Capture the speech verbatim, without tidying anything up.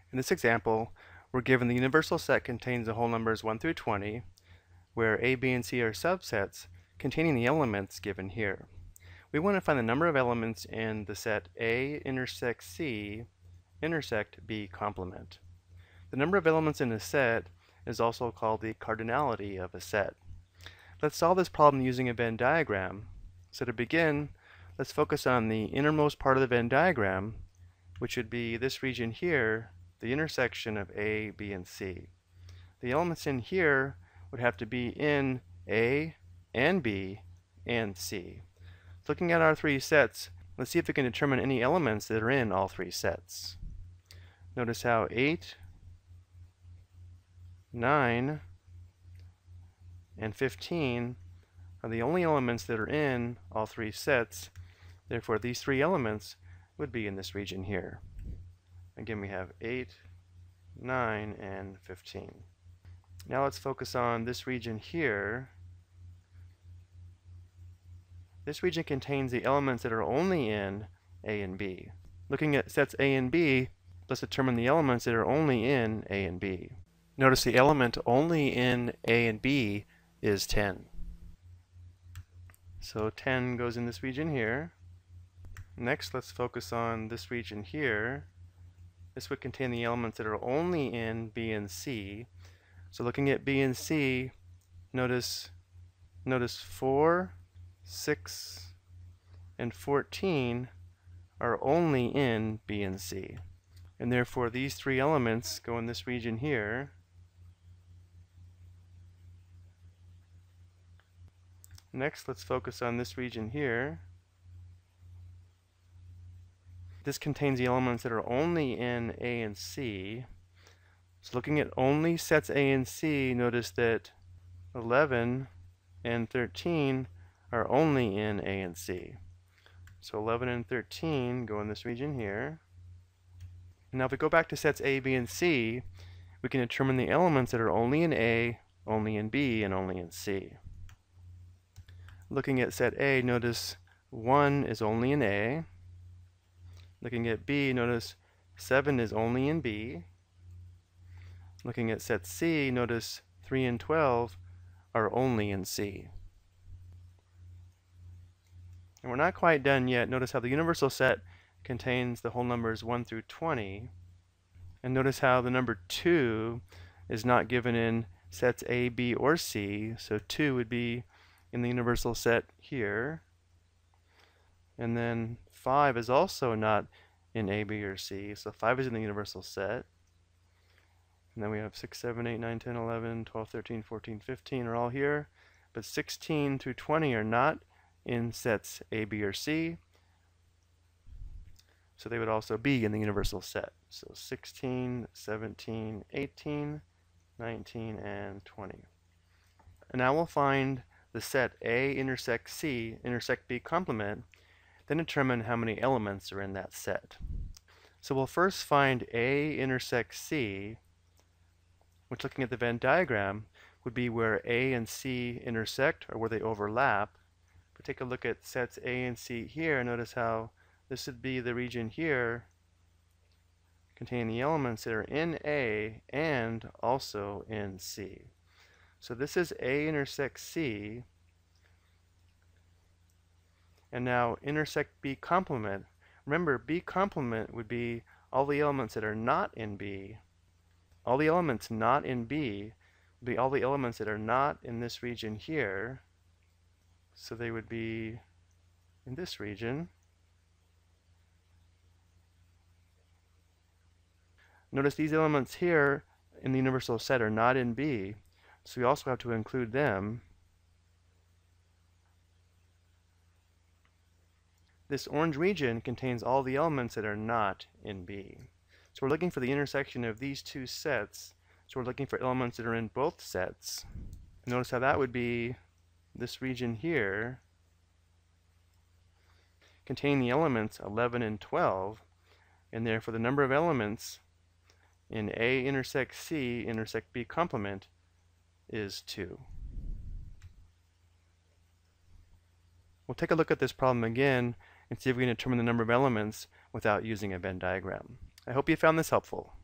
In this example, we're given the universal set contains the whole numbers one through twenty, where A, B, and C are subsets containing the elements given here. We want to find the number of elements in the set A intersect C intersect B complement. The number of elements in a set is also called the cardinality of a set. Let's solve this problem using a Venn diagram. So to begin, let's focus on the innermost part of the Venn diagram, which would be this region here, the intersection of A, B, and C. The elements in here would have to be in A and B and C. Looking at our three sets, let's see if we can determine any elements that are in all three sets. Notice how eight, nine, and fifteen are the only elements that are in all three sets. Therefore, these three elements would be in this region here. Again, we have eight, nine, and fifteen. Now let's focus on this region here. This region contains the elements that are only in A and B. Looking at sets A and B, let's determine the elements that are only in A and B. Notice the element only in A and B is ten. So ten goes in this region here. Next, let's focus on this region here. This would contain the elements that are only in B and C. So looking at B and C, notice, notice four, six, and fourteen are only in B and C. And therefore these three elements go in this region here. Next, let's focus on this region here. This contains the elements that are only in A and C. So looking at only sets A and C, notice that eleven and thirteen are only in A and C. So eleven and thirteen go in this region here. Now if we go back to sets A, B, and C, we can determine the elements that are only in A, only in B, and only in C. Looking at set A, notice one is only in A. Looking at B, notice seven is only in B. Looking at set C, notice three and twelve are only in C. And we're not quite done yet. Notice how the universal set contains the whole numbers one through twenty. And notice how the number two is not given in sets A, B, or C. So two would be in the universal set here. And then five is also not in A, B, or C. So five is in the universal set. And then we have six, seven, eight, nine, ten, eleven, twelve, thirteen, fourteen, fifteen are all here. But sixteen through twenty are not in sets A, B, or C. So they would also be in the universal set. So sixteen, seventeen, eighteen, nineteen, and twenty. And now we'll find the set A intersect C intersect B complement, then determine how many elements are in that set. So we'll first find A intersect C, which, looking at the Venn diagram, would be where A and C intersect, or where they overlap. But take a look at sets A and C here. Notice how this would be the region here containing the elements that are in A and also in C. So this is A intersect C. And now intersect B complement. Remember, B complement would be all the elements that are not in B. All the elements not in B would be all the elements that are not in this region here. So they would be in this region. Notice these elements here in the universal set are not in B, so we also have to include them. This orange region contains all the elements that are not in B. So we're looking for the intersection of these two sets. So we're looking for elements that are in both sets. Notice how that would be this region here, containing the elements eleven and twelve, and therefore the number of elements in A intersect C intersect B complement is two. We'll take a look at this problem again and see if we can determine the number of elements without using a Venn diagram. I hope you found this helpful.